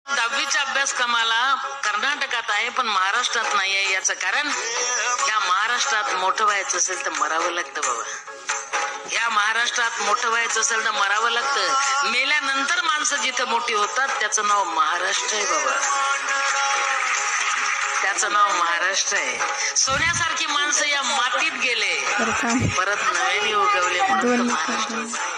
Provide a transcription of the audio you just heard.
10वीच्या अभ्यासक्रमाला कर्नाटकात आहे पण महाराष्ट्रात नाही आहे. याचं कारण या महाराष्ट्रात मोठं व्हायचं असेल तर मरावं लागतं बाबा. या महाराष्ट्रात मोठं व्हायचं असेल तर मरावं लागतं. मेल्यानंतर माणसं जिथं मोठी होतात त्याचं नाव महाराष्ट्र आहे बाबा. त्याचं नाव महाराष्ट्र आहे. सोन्यासारखी माणसं या मातीत गेले परत नव्याने उगवले म्हणून महाराष्ट्र.